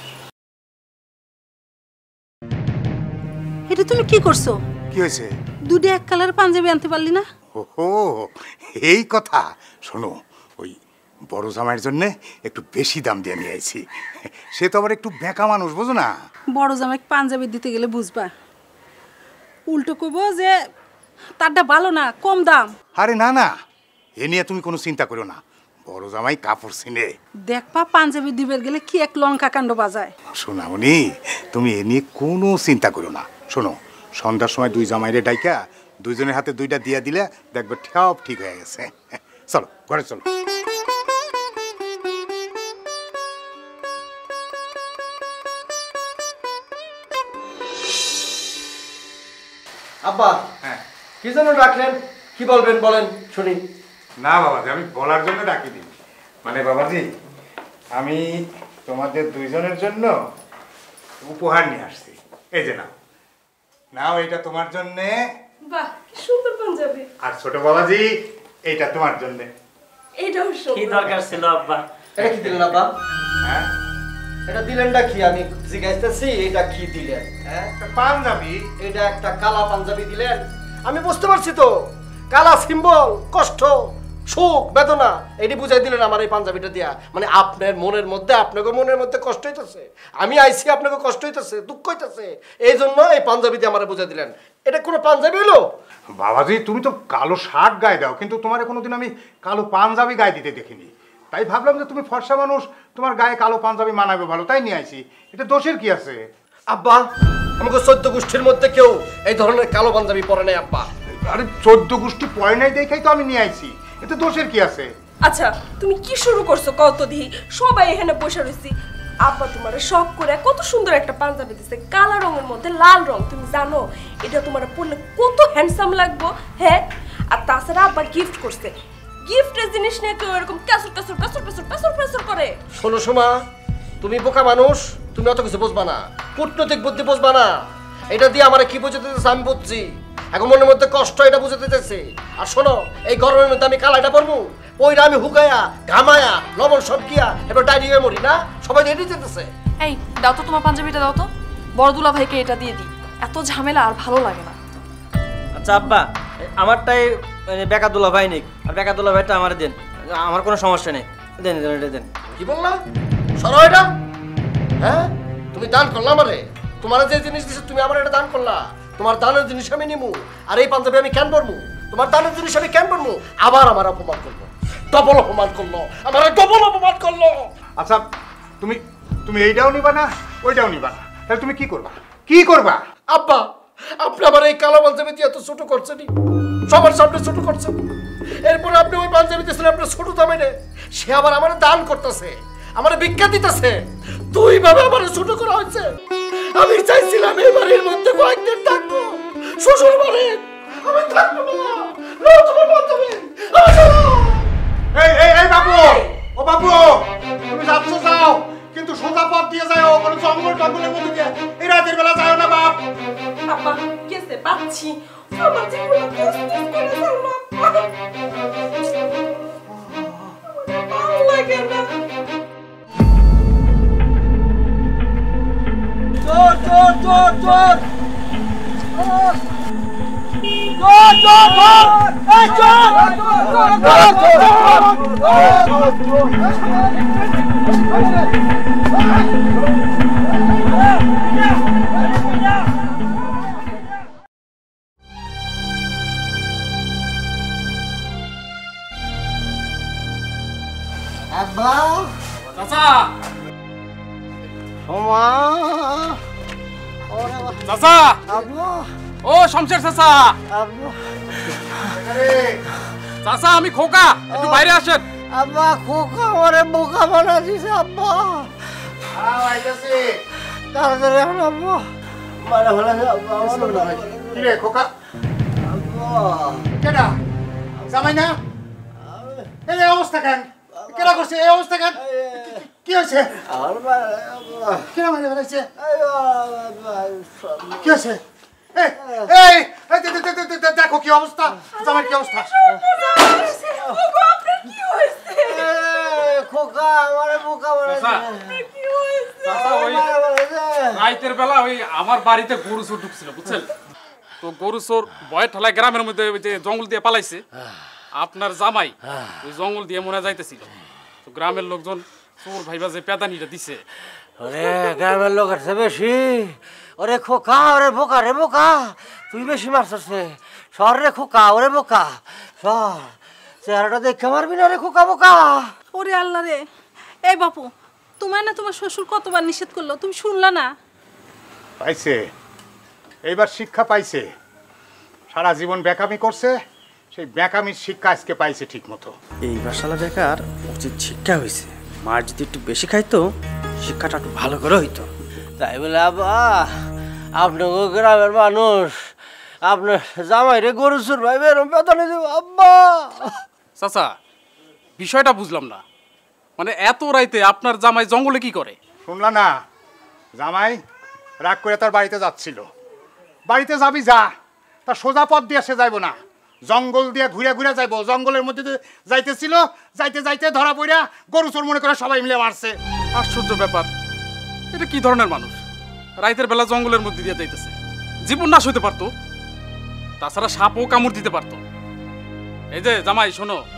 এটা তুমি কি করছো? কি হয়েছে? দুটো এক কালার পাঞ্জাবি আনতে পারলি না? ওহো, এই কথা। শোনো, ওই বড় জামাইয়ের জন্য একটু বেশি দাম দিয়ে নিয়ে আইছি। সে তো আবার একটু বেঁকা মানুষ, বুঝো না? বড় জামাই পাঞ্জাবি দিতে গেলে বুঝবা, উল্টো কইবো যে তারটা ভালো না, কম দাম। আরে না না, এ নিয়ে তুমি কোনো চিন্তা করো না, বড় জামাই কাপড় চিনে। দেখবা পাঞ্জাবি দিবের গেলে কি এক লঙ্কা কাণ্ড বাজায়। শোনামনি, তুমি এ নিয়ে কোনো চিন্তা করো না। শোনো, সন্ধ্যার সময় দুই জামাইরে ডাইকা দুইজনের হাতে দুইটা দিয়া দিলে দেখবে সব ঠিক হয়ে গেছে। চলো ঘরে চলো। আব্বা, হ্যাঁ কি জন্য ডাকলেন? কি বলবেন বলেন শুনি। না বাবাজি, আমি বলার জন্য ডাকি দিই। মানে বাবাজি, আমি তোমাদের দুইজনের জন্য উপহার নিয়ে আসছি। এই যে নাও, নাও এটা তোমার জন্য। বাহ, কি সুন্দর পাঞ্জাবি। আর ছোট বাবাজি, এইটা তোমার জন্য। এইটাও কি সুন্দর। দরকার ছিল আব্বা? এটা কি দিলেন আব্বা? হ্যাঁ, এটা দিলেনটা কি? আমি জিজ্ঞাসা, এটা কি দিলেন? হ্যাঁ, একটা পাঞ্জাবি। এটা একটা কালা পাঞ্জাবি দিলেন। আমি বুঝতে পারছি তো, কালা সিম্বল, কষ্ট, শোক বেদনা এটি বুঝাই দিলেন আমার এই পাঞ্জাবিটা দিয়া। মানে আপনার মনের মধ্যে আপনাকে মনের মধ্যে কষ্ট হইতেছে, আমি আইসি আপনাকে কষ্ট হইতেছে, দুঃখ হইতেছে, এই জন্য এই পাঞ্জাবি দিয়ে আমার বুঝাই দিলেন। এটা কোনো পাঞ্জাবি হলো? বাবাজি তুমি তো কালো শার্ট গায়ে দাও, কিন্তু তোমার কোনোদিন আমি কালো পাঞ্জাবি গায়ে দিতে দেখিনি। তাই ভাবলাম যে তুমি ফর্সা মানুষ, তোমার গায়ে কালো পাঞ্জাবি মানাবে ভালো, তাই নিয়ে আইছি। এটা দোষের কি আছে? আব্বা আমাকে চোদ্দ গোষ্ঠীর মধ্যে কেউ এই ধরনের কালো পাঞ্জাবি পরে নাই আব্বা। আরে চোদ্দ গোষ্ঠী পয় নাই দেখাই তো আমি নিয়ে আইছি, এতে দোষের কি আছে? আচ্ছা তুমি কি শুরু করছো কত দিহি, সবাই এখানে বসে রয়েছি, আব্বা তোমার শখ করে কত সুন্দর একটা পাঞ্জাবি দিছে কালো রঙের মধ্যে লাল রং, তুমি জানো এটা তোমার পরলে কত হ্যান্ডসাম লাগবো। হ্যাঁ আর তাছাড়া আব্বা গিফট করছে, গিফটের জিনিস নিয়ে কেউ এরকম কাসুর কাসুর কাসুর কাসুর কাসুর কাসুর করে? শোনো সোমা, তুমি বোকা মানুষ, তুমি অত কিছু বুঝবা না, কূটনৈতিক বুদ্ধি বুঝবা না। এটা দিয়ে আমার কি বুঝতে দিতেছে আমি বুঝছি, এখন মনের মধ্যে কষ্ট এটা বুঝতে দিতেছে। আর শোনো এই গরমের মধ্যে আমি কালাইটা পরবো, ওইটা আমি হুকায়া ঘামায়া লবণ সব গিয়া এবার ডাইরিয়া মরি না, সবাই রেডি যেতেছে। এই দাও তো তোমার পাঞ্জাবিটা দাও তো, বড় দুলা ভাইকে এটা দিয়ে দিই, এত ঝামেলা আর ভালো লাগে না। আচ্ছা আব্বা আমারটাই বেকা দুলা ভাই নিক, আর বেকা দুলা ভাইটা আমার দেন, আমার কোনো সমস্যা নেই, দেন দেন এটা দেন। কি বললা? সরো এটা। হ্যাঁ তুমি দান করলা আমারে, তোমার যে জিনিস দিছে তুমি আমার এটা দান করলা, তোমার দানের জিনিস আমি নিমু, আর এই পাঞ্জাবি আমি কেন পরবো? তোমার দানের জিনিস আমি কেন পরবো? আবার আমার অপমান করলো, ডবল অপমান করলো, আমার ডবল অপমান করলো। আচ্ছা তুমি তুমি এইটাও নিবা না ওইটাও নিবা না, তাহলে তুমি কি করবা? কি করবা? আব্বা আপনি আমার এই কালো পাঞ্জাবি দিয়ে এত ছোট করছেন, সবার সামনে ছোট করছেন, এরপরে আপনি ওই পাঞ্জাবি দিয়েছিলেন আপনার ছোট দামে নে, সে আবার আমার দান করতেছে, আমার ভিক্ষা দিতেছে, দুই ভাবে আমার ছোট করা হয়েছে। আমি চাইছিলাম এই বাড়ির মধ্যে কয়েকদিন থাকবো, শ্বশুর বাড়ি আমি থাকবো না, না তোমার পাঞ্জাবি। এই এই এই বাবু, ও বাবু তুমি যাচ্ছ যাও, কিন্তু সোজা পথ দিয়ে যাও, কোনো জঙ্গল টঙ্গলের মধ্যে দিয়ে এই রাতের বেলা যাও না বাপ। আব্বা কেসে পাচ্ছি আমার জীবনে কষ্ট করে চললো আব্বা, ভালো লাগে না। চোর চোর চোর চোর চোর চোর চোর এই চোর আব্বা চাচা সোমা চাচা আব্বু ও শমশের চাচা, আব্বু চাচা আমি খোকা, একটু বাইরে আসেন। আব্বা খোকা আমারে বোকা বানা দিছে আব্বা, তাড়াতাড়ি এখন আব্বা মারা হলে আব্বা কি রে খোকা? কেডা জামাই না? এই অবস্থা কেন? কেডা করছে এই অবস্থা কেন? কি হয়েছে? কেডা মারা ফেলেছে? কি হয়েছে? এই এই এই দে- দে- দে- দে- দে- দেখো কি অবস্থা, জামাই কি অবস্থা? ওগো আপনার কি হয়েছে? খোকা আমারে বোকা চাচা কি হয়েছে? চাচা ওই রাইতের বেলা ওই আমার বাড়িতে গরু চোর ঢুকছিল বুঝছেন, তো গরু চোর ভয় ঠেলায় গ্রামের মধ্যে ওই যে জঙ্গল দিয়ে পালাইছে, আপনার জামাই ওই জঙ্গল দিয়ে মনে যাইতেছিল, তো গ্রামের লোকজন চোর ভাইবা যে পেদানিটা দিছে। ওরে গ্রামের লোক আছে বেশি, ওরে খোকা ওরে বোকা রে বোকা, তুই বেশি মারছিস রে, সর রে খোকা ওরে বোকা সর, চেহারাটা দেখে মারবি না রে খোকা বোকা। ওরে আল্লাহ রে, এই বাপু তোমার না তোমার শ্বশুর কতবার নিষেধ করলো, তুমি শুনলা না? পাইছে, এইবার শিক্ষা পাইছে, সারা জীবন বেকামি করছে, সেই বেকামির শিক্ষা আজকে পাইছে ঠিক মতো। এই বাসালা বেকার উচিত শিক্ষা হয়েছে, মার যদি একটু বেশি খাইতো শিক্ষাটা একটু ভালো করে হইতো। তাই বলে আব্বা আপনাকে গ্রামের মানুষ আপনার জামাই রে গরু চুর ভাই বেরম বেতনে দেব আব্বা। চাচা বিষয়টা বুঝলাম না, মানে এত রাইতে আপনার জামাই জঙ্গলে কি করে? শুনলা না, জামাই রাগ করে তার বাড়িতে যাচ্ছিল, বাড়িতে যাবি যা, তার সোজা পথ দিয়ে সে যাইব না, জঙ্গল দিয়ে ঘুরে ঘুরে যাইব, জঙ্গলের মধ্যে দিয়ে যাইতেছিল, যাইতে যাইতে ধরা পড়া গরু চোর মনে করে সবাই মিলে মারছে। আশ্চর্য ব্যাপার, এটা কি ধরনের মানুষ? রাইতের বেলা জঙ্গলের মধ্যে দিয়ে যাইতেছে, জীবন নাশ হইতে পারতো, তাছাড়া সাপও কামড় দিতে পারতো। এই যে জামাই শোনো,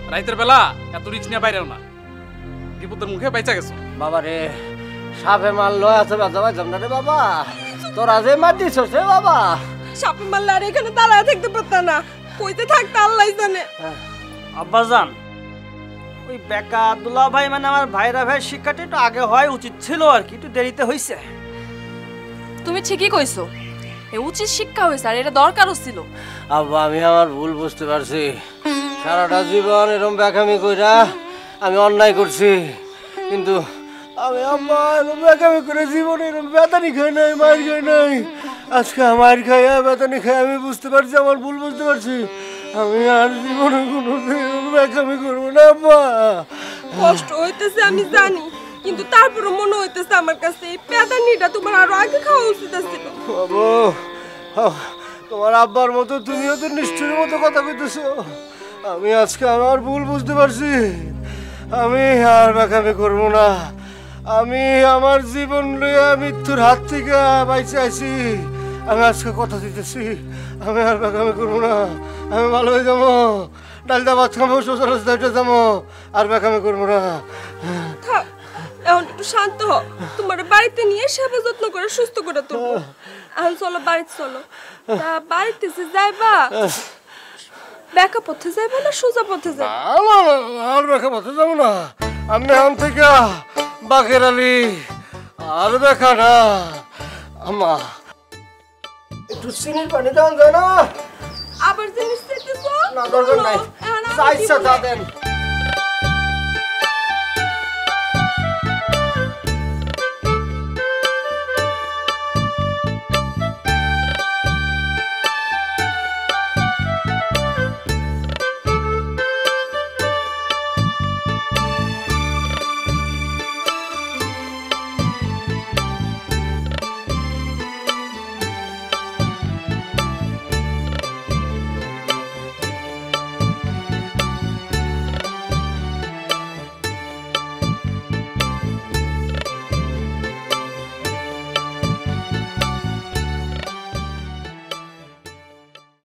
রাইতের বেলা এত রিক্স নিয়ে বাইরেও না, বিপদের মুখে বাইচা গেছো। বাবা রে, সাপে মারলো এত ব্যথা পাইতাম না রে বাবা, তোরা যে মারতিস রে বাবা। সাপে মারলে আর এখানে দাঁড়ায় থাকতে পারতাম না, কইতে থাকতে আল্লাহ জানে। আব্বাজান, ওই বেকা দুলা ভাই মানে আমার ভাইরা ভাই শিক্ষাটা একটু আগে হয় উচিত ছিল আর কি, একটু দেরিতে হয়েছে। তুমি ঠিকই কইছো, এ উচিত শিক্ষা হয়েছে আর এটা দরকারও ছিল। আব্বা আমি আমার ভুল বুঝতে পারছি, সারাটা জীবন এরকম বেকামি কইরা আমি অন্যায় করছি, কিন্তু আমি আম্মা এরকম বেকামি করে জীবনে এরকম বেতানি খাই নাই, মায়ের খাই নাই। আজকে মায়ের খাই বেতানি খাই আমি বুঝতে পারছি, আমার ভুল বুঝতে পারছি। আমি আর জীবনে কোনো বেকামি করবো না আম্মা। কষ্ট হইতেছে আমি জানি, কিন্তু তারপরে মনে হইতেছে আমার কাছে এই পেদানিটা তোমার আরো আগে খাওয়া উচিত ছিল। বাবু, তোমার আব্বার মতো তুমিও তো নিষ্ঠুরের মতো কথা কইতেছো। আমি আজকে আমার ভুল বুঝতে পারছি, আমি আর বেকামি করবো না। আমি আমার জীবন লইয়া মৃত্যুর হাত থেকে বাইচে আছি, আমি আজকে কথা দিতেছি, আমি আর বেকামি করবো না। আমি ভালো হয়ে যাবো, ডালদা ভাত খাবো, শ্বশুর রাস্তায় যাবো, আর বেকামি করবো না। থাক, এখন একটু শান্ত হও, তোমার বাড়িতে নিয়ে সেবা যত্ন করে সুস্থ করে তুলবো। এখন চলো বাড়িতে চলো। তা বাড়িতে যে যাইবা, বেকা পথে যাইবা না সোজা পথে যাইবা? আর বেকা পথে যাবো না, আমি এখন থেকে বাকের আলী আর বেকা না। আম্মা একটু চিনির পানি দেওয়া যায় না? আবার জিনিস চাইতেছো? না দরকার নাই, এখন আমি চাইছা দিব তা না। দেন।